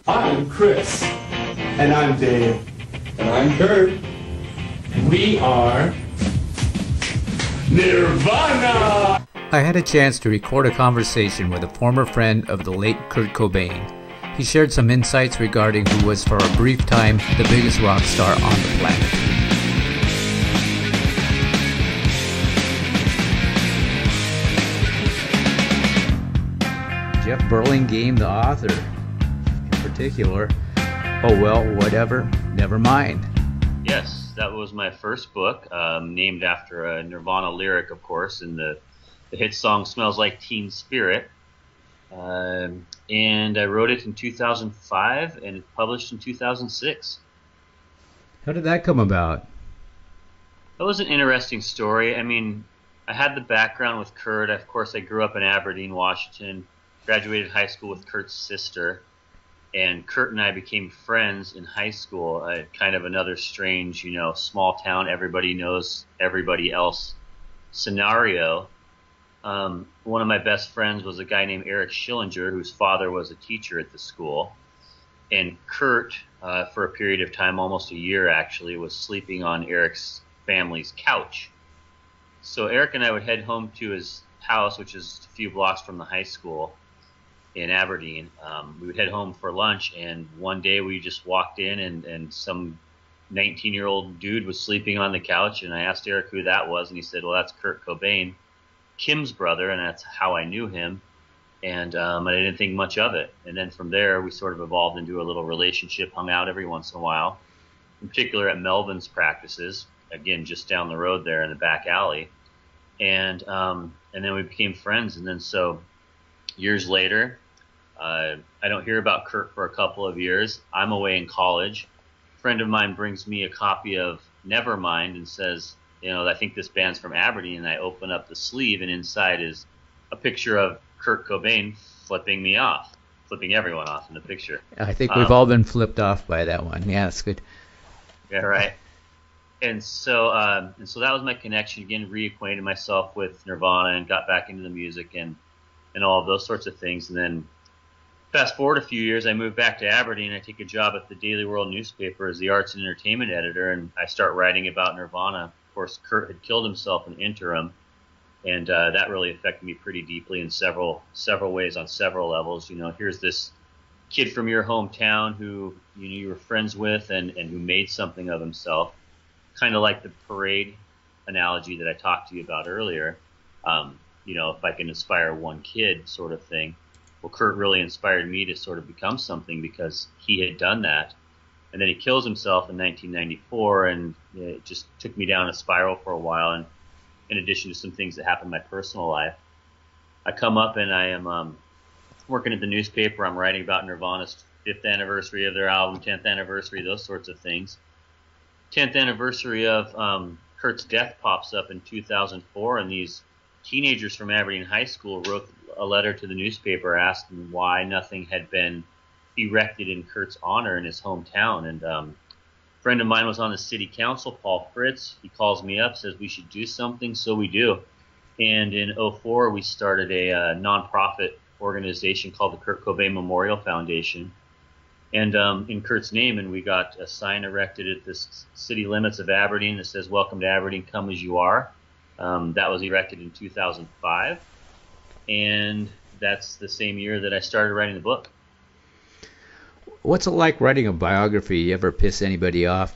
I'm Chris. And I'm Dave. And I'm Kurt. We are Nirvana! I had a chance to record a conversation with a former friend of the late Kurt Cobain. He shared some insights regarding who was for a brief time the biggest rock star on the planet. Jeff Burlingame, the author, in particular. Oh well, whatever, never mind. Yes, that was my first book, named after a Nirvana lyric, of course, in the hit song Smells Like Teen Spirit. And I wrote it in 2005, and it published in 2006. How did that come about? That was an interesting story. I mean, I had the background with Kurt. Of course, I grew up in Aberdeen, Washington, graduated high school with Kurt's sister, and Kurt and I became friends in high school. Kind of another strange, small town, everybody knows everybody else scenario. One of my best friends was a guy named Eric Schillinger, whose father was a teacher at the school. And Kurt, for a period of time, almost a year actually, was sleeping on Eric's family's couch. So Eric and I would head home to his house, which is a few blocks from the high school in Aberdeen. We would head home for lunch, and one day we just walked in, and some 19-year-old dude was sleeping on the couch, and I asked Eric who that was, and he said, well, that's Kurt Cobain, Kim's brother, and that's how I knew him. And I didn't think much of it. And then from there, we sort of evolved into a little relationship, hung out every once in a while, in particular at Melvin's practices, again, just down the road there in the back alley. And then we became friends. And then so years later, I don't hear about Kurt for a couple of years. I'm away in college. A friend of mine brings me a copy of Nevermind and says, I think this band's from Aberdeen. And I open up the sleeve, and inside is a picture of Kurt Cobain flipping everyone off in the picture. I think we've all been flipped off by that one. Yeah, that's good. Yeah, right. And so that was my connection. Again, reacquainted myself with Nirvana and got back into the music and all of those sorts of things. And then fast forward a few years, I moved back to Aberdeen. I take a job at the Daily World newspaper as the arts and entertainment editor, and I start writing about Nirvana. Of course, Kurt had killed himself in interim, and that really affected me pretty deeply in several ways on several levels. Here's this kid from your hometown who you were friends with and who made something of himself, kind of like the parade analogy that I talked to you about earlier. If I can inspire one kid sort of thing. Well, Kurt really inspired me to sort of become something because he had done that. And then he kills himself in 1994, and it just took me down a spiral for a while. And in addition to some things that happened in my personal life, I come up and I am working at the newspaper. I'm writing about Nirvana's 5th anniversary of their album, 10th anniversary, those sorts of things. 10th anniversary of Kurt's death pops up in 2004, and these teenagers from Aberdeen High School wrote a letter to the newspaper asking why nothing had been erected in Kurt's honor in his hometown. And a friend of mine was on the city council, Paul Fritz. He calls me up, says we should do something, so we do. And in 2004, we started a nonprofit organization called the Kurt Cobain Memorial Foundation, and in Kurt's name, and we got a sign erected at the city limits of Aberdeen that says, "Welcome to Aberdeen, come as you are." That was erected in 2005, and that's the same year that I started writing the book. What's it like writing a biography? You ever piss anybody off?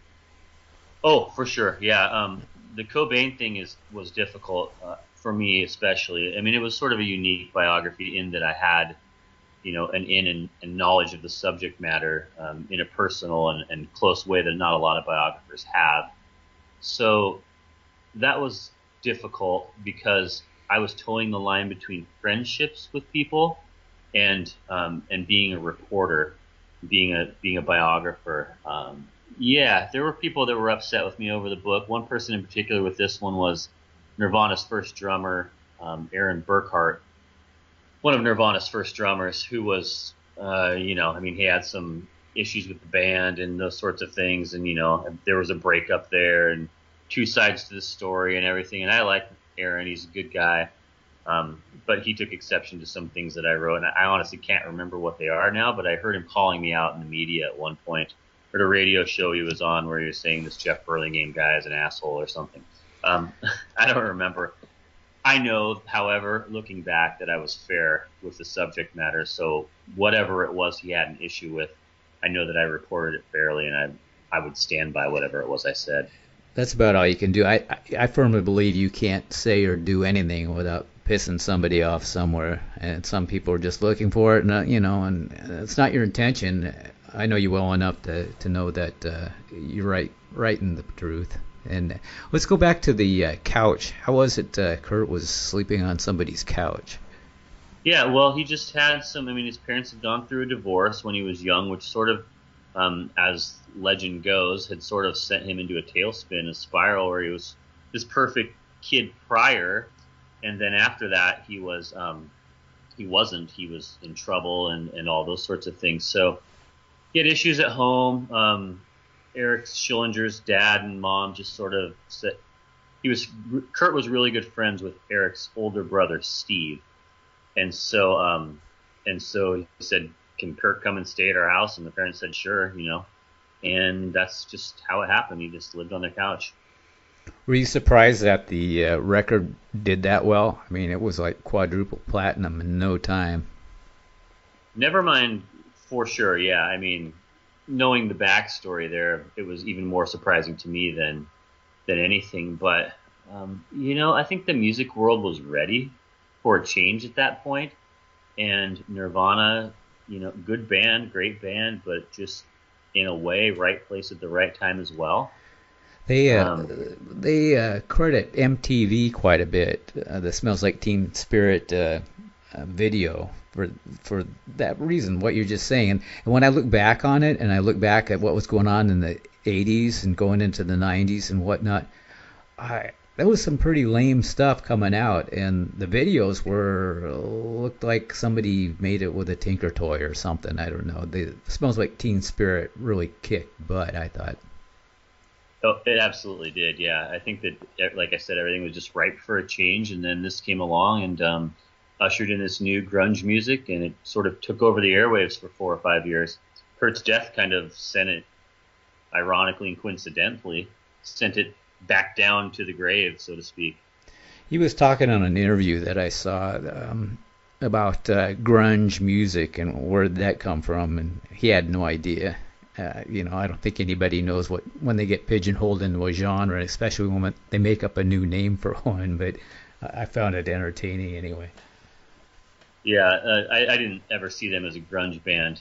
Oh, for sure, yeah. The Cobain thing was difficult for me, especially. I mean, it was sort of a unique biography in that I had, an in and knowledge of the subject matter in a personal and close way that not a lot of biographers have. So that was difficult because I was towing the line between friendships with people and being a reporter, being a biographer. Yeah, there were people that were upset with me over the book. One person in particular with this one was Nirvana's first drummer, Aaron Burkhart, one of Nirvana's first drummers, who was, he had some issues with the band and those sorts of things, and there was a breakup there and two sides to the story and everything. And I like Aaron; he's a good guy. But he took exception to some things that I wrote, and I honestly can't remember what they are now, but I heard him calling me out in the media at one point. Heard a radio show he was on where he was saying this Jeff Burlingame guy is an asshole or something. I don't remember. I know, however, looking back, that I was fair with the subject matter, so whatever it was he had an issue with, I know that I reported it fairly, and I would stand by whatever it was I said. That's about all you can do. I firmly believe you can't say or do anything without pissing somebody off somewhere, and some people are just looking for it, and and it's not your intention. I know you well enough to know that you're right in the truth. And let's go back to the couch. How was it Kurt was sleeping on somebody's couch? Yeah, well, he just had some, his parents had gone through a divorce when he was young, which sort of, as legend goes, had sort of sent him into a tailspin, a spiral where he was this perfect kid prior, and then after that he was in trouble and all those sorts of things. So he had issues at home. Eric Schillinger's dad and mom just sort of said Kurt was really good friends with Eric's older brother Steve, and so he said, "Can Kurt come and stay at our house?" And the parents said, "Sure," and that's just how it happened. He just lived on their couch. Were you surprised that the record did that well? It was like quadruple platinum in no time. Nevermind, for sure. Yeah, knowing the backstory there, it was even more surprising to me than anything. But I think the music world was ready for a change at that point, and Nirvana, good band, great band, but just in a way, right place at the right time as well. They credit MTV quite a bit. The Smells Like Teen Spirit video for that reason, what you're just saying. And when I look back on it, and I look back at what was going on in the 80s and going into the 90s and whatnot, there was some pretty lame stuff coming out, and the videos looked like somebody made it with a Tinker Toy or something. I don't know. The Smells Like Teen Spirit really kicked butt, I thought. Oh, it absolutely did, yeah. I think that, like I said, everything was just ripe for a change, and then this came along and ushered in this new grunge music, and it sort of took over the airwaves for 4 or 5 years. Kurt's death kind of sent it, ironically and coincidentally, sent it back down to the grave, so to speak. He was talking on an interview that I saw about grunge music and where did that come from, and he had no idea. I don't think anybody knows when they get pigeonholed into a genre, especially when they make up a new name for one, but I found it entertaining anyway. Yeah, I didn't ever see them as a grunge band.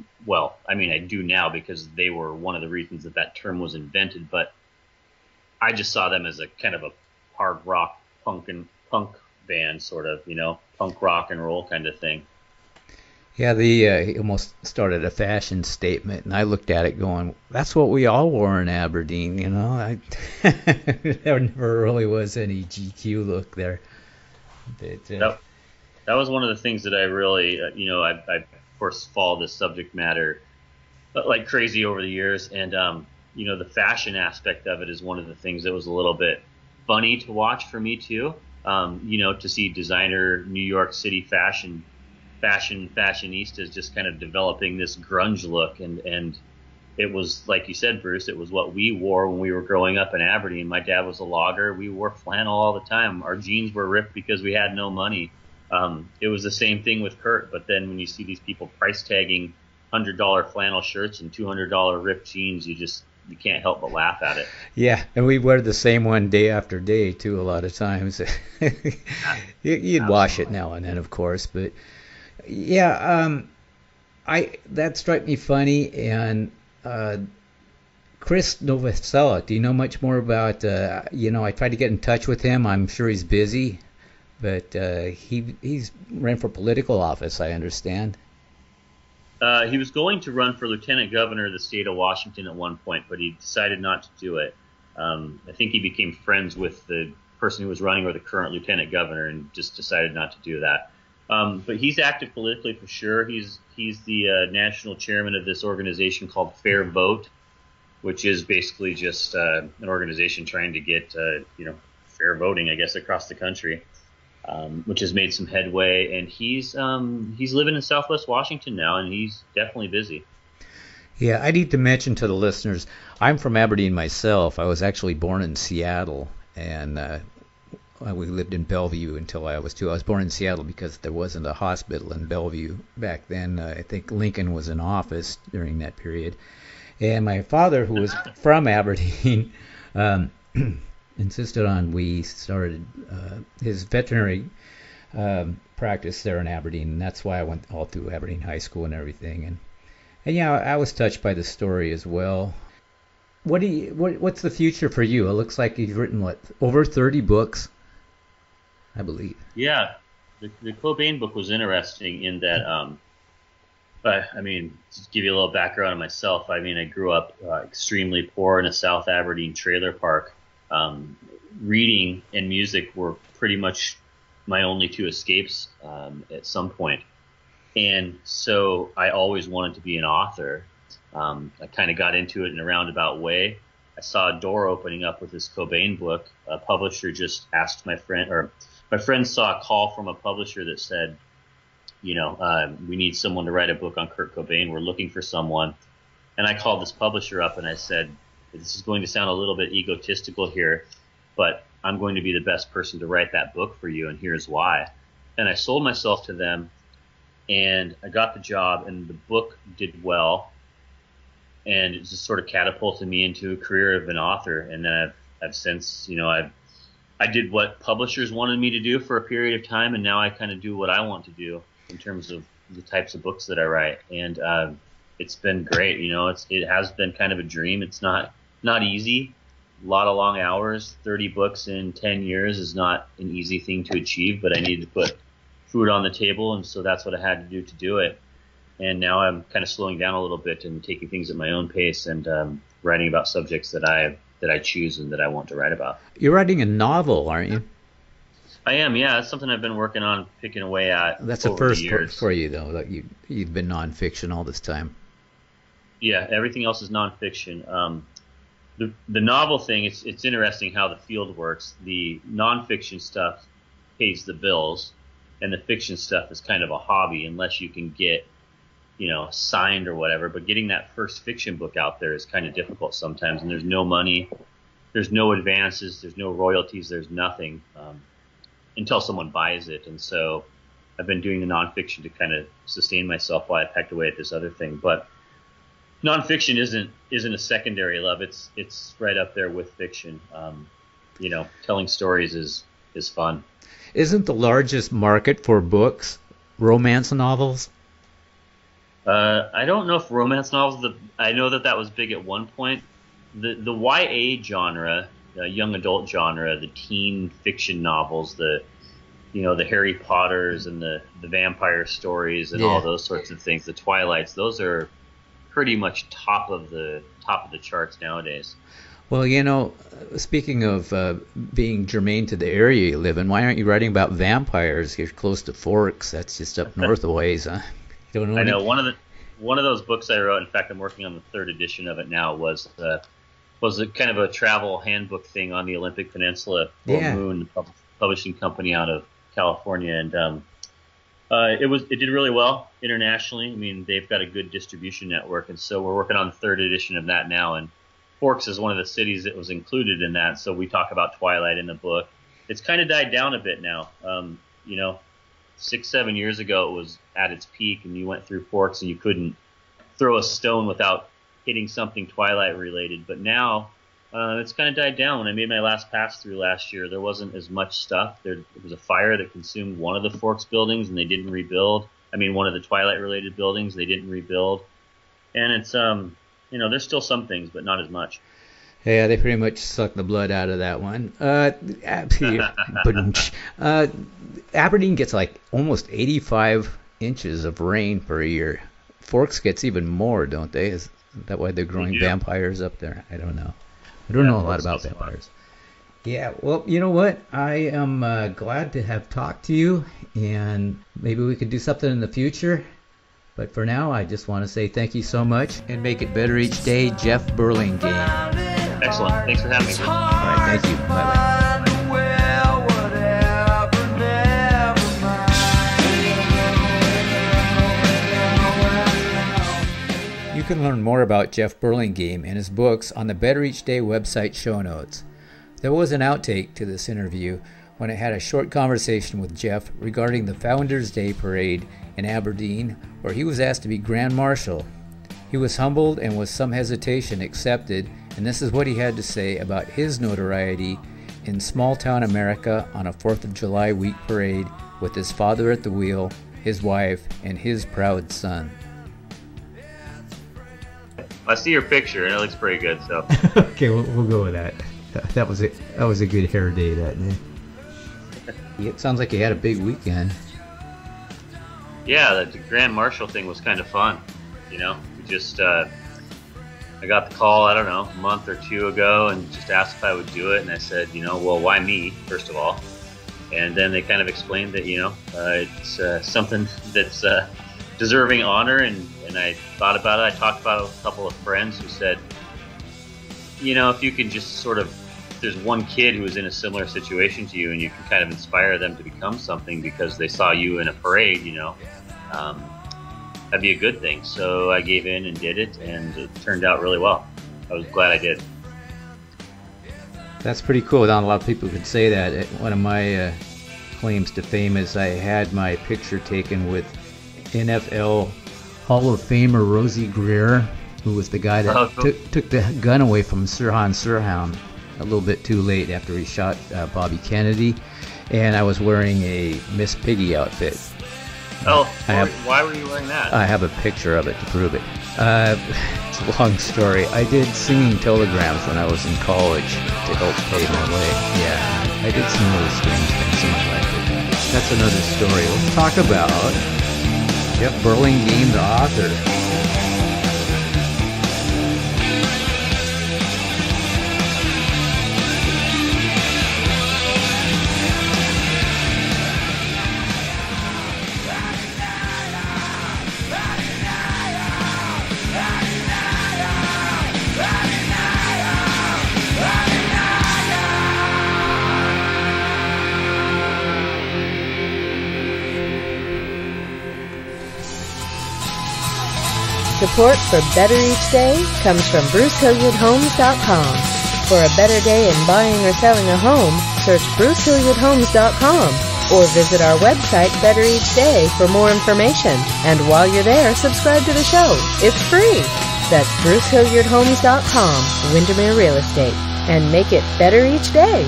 I do now because they were one of the reasons that term was invented, but I just saw them as a kind of a hard rock punk band, sort of, punk rock and roll kind of thing. Yeah, he almost started a fashion statement, and I looked at it going, that's what we all wore in Aberdeen, There never really was any GQ look there. But, that was one of the things that I really, I of course follow this subject matter like crazy over the years, and the fashion aspect of it is one of the things that was a little bit funny to watch for me too. To see designer New York City fashionistas just kind of developing this grunge look, and it was, like you said, Bruce, it was what we wore when we were growing up in Aberdeen. My dad was a logger. We wore flannel all the time. Our jeans were ripped because we had no money. It was the same thing with Kurt, but then when you see these people price tagging $100 flannel shirts and $200 ripped jeans, you can't help but laugh at it. Yeah, and we wear the same one day after day too a lot of times. You'd wash it now and then, of course, but yeah, that struck me funny. And Krist Novoselic, do you know much more about? I tried to get in touch with him. I'm sure he's busy, but he's ran for political office, I understand. He was going to run for lieutenant governor of the state of Washington at one point, but he decided not to do it. I think he became friends with the person who was running, or the current lieutenant governor, and just decided not to do that. But he's active politically for sure. He's the national chairman of this organization called Fair Vote, which is basically just an organization trying to get fair voting, I guess, across the country. which has made some headway. And he's living in Southwest Washington now, and he's definitely busy. Yeah, I need to mention to the listeners, I'm from Aberdeen myself. I was actually born in Seattle, and we lived in Bellevue until I was 2. I was born in Seattle because there wasn't a hospital in Bellevue back then. I think Lincoln was in office during that period. And my father, who was from Aberdeen, insisted on we started his veterinary practice there in Aberdeen, and that's why I went all through Aberdeen High School and everything. And yeah, I was touched by the story as well. What's the future for you? It looks like you've written over 30 books, I believe. Yeah, the Cobain book was interesting in that. I mean, to give you a little background on myself, I mean, I grew up extremely poor in a South Aberdeen trailer park. Reading and music were pretty much my only two escapes at some point. And so I always wanted to be an author. I kind of got into it in a roundabout way. I saw a door opening up with this Cobain book. A publisher just asked my friend saw a call from a publisher that said, we need someone to write a book on Kurt Cobain. We're looking for someone. And I called this publisher up and I said, this is going to sound a little bit egotistical here, but I'm going to be the best person to write that book for you, and here's why. And I sold myself to them, and I got the job, and the book did well, and it just sort of catapulted me into a career of an author. And then I've since, I did what publishers wanted me to do for a period of time, and now I kind of do what I want to do in terms of the types of books that I write. And it's been great. It has been kind of a dream. It's not easy. A lot of long hours. 30 books in 10 years is not an easy thing to achieve, but I needed to put food on the table, and so that's what I had to do it. And now I'm kind of slowing down a little bit and taking things at my own pace, and writing about subjects that I choose and that I want to write about. You're writing a novel, aren't you? I am, yeah. It's something I've been working on, picking away at. That's a first for you, though, that you've been nonfiction all this time. Yeah, everything else is nonfiction. The novel thing, it's interesting how the field works. The nonfiction stuff pays the bills, and the fiction stuff is kind of a hobby unless you can get, signed or whatever. But getting that first fiction book out there is kind of difficult sometimes, and there's no money, there's no advances, there's no royalties, there's nothing until someone buys it. And so I've been doing the nonfiction to kind of sustain myself while I pecked away at this other thing. But nonfiction isn't a secondary love. It's right up there with fiction. Telling stories is fun. Isn't the largest market for books romance novels? I don't know if romance novels. I know that was big at one point. The YA genre, the young adult genre, the teen fiction novels, the Harry Potters and the vampire stories and all those sorts of things, the Twilights. Those are pretty much top of the charts nowadays. Well, speaking of being germane to the area you live in, why aren't you writing about vampires? You're close to Forks. That's just up north a ways, huh? You don't know. I know one of those books I wrote. In fact, I'm working on the third edition of it now. Was a kind of a travel handbook thing on the Olympic Peninsula for Moon Publishing Company out of California, and it did really well internationally. I mean, they've got a good distribution network, and so we're working on the third edition of that now. And Forks is one of the cities that was included in that, so we talk about Twilight in the book. It's kind of died down a bit now. 6-7 years ago, it was at its peak, and you went through Forks and you couldn't throw a stone without hitting something Twilight related. But now it's kind of died down. When I made my last pass through last year, there wasn't as much stuff. There was a fire that consumed one of the Forks buildings, and they didn't rebuild. I mean, one of the Twilight related buildings, they didn't rebuild. And it's there's still some things, but not as much. Yeah, they pretty much sucked the blood out of that one. Aberdeen gets like almost 85 inches of rain per year. Forks gets even more, don't they? Is that why they're growing vampires up there? I don't know. I don't know a lot about vampires. Yeah, well, you know what? I am glad to have talked to you, and maybe we could do something in the future. But for now, I just want to say thank you so much, and make it better each day, Jeff Burlingame. Excellent. Thanks for having me. All right, thank you. Bye-bye. You can learn more about Jeff Burlingame and his books on the Better Each Day website show notes. There was an outtake to this interview when I had a short conversation with Jeff regarding the Founders Day Parade in Aberdeen, where he was asked to be Grand Marshal. He was humbled and with some hesitation accepted, and this is what he had to say about his notoriety in small-town America on a 4th of July week parade with his father at the wheel, his wife, and his proud son. I see your picture, and it looks pretty good. So Okay, we'll go with that. That was a good hair day that day. It sounds like you had a big weekend. yeah, the Grand Marshal thing was kind of fun. You know, we just I got the call, I don't know, a month or two ago, and just asked if I would do it, and I said, you know, well, why me, first of all? And then they kind of explained that, you know, it's something that's deserving honor, and I thought about it. I talked about it with a couple of friends who said, you know, if you can just sort of, if there's one kid who is in a similar situation to you and you can kind of inspire them to become something because they saw you in a parade, you know, that'd be a good thing. So I gave in and did it, and it turned out really well. I was glad I did. That's pretty cool. Not a lot of people could say that. One of my claims to fame is I had my picture taken with NFL Hall of Famer Rosie Greer, who was the guy that took the gun away from Sirhan Sirhan a little bit too late after he shot Bobby Kennedy. And I was wearing a Miss Piggy outfit. Oh, why were you wearing that? I have a picture of it to prove it. It's a long story. I did singing telegrams when I was in college to help pay my way. Yeah, I did some really strange things in my life. But that's another story. Let's talk about Jeff Burlingame, the author. Support for Better Each Day comes from BruceHilliardHomes.com. For a better day in buying or selling a home, search BruceHilliardHomes.com or visit our website Better Each Day for more information. And while you're there, subscribe to the show. It's free. That's BruceHilliardHomes.com, Windermere Real Estate, and make it better each day.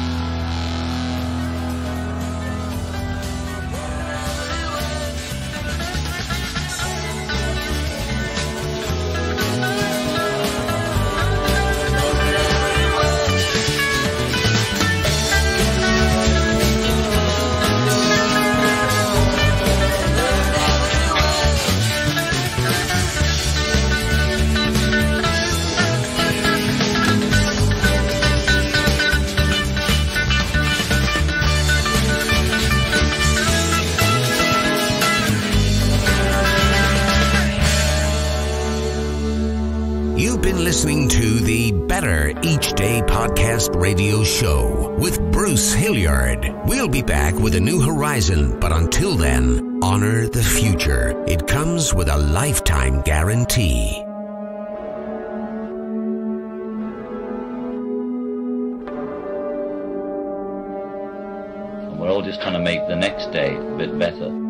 Listening to the Better Each Day podcast radio show with Bruce Hilliard. We'll be back with a new horizon, but until then, honor the future. It comes with a lifetime guarantee. We're all just trying to make the next day a bit better.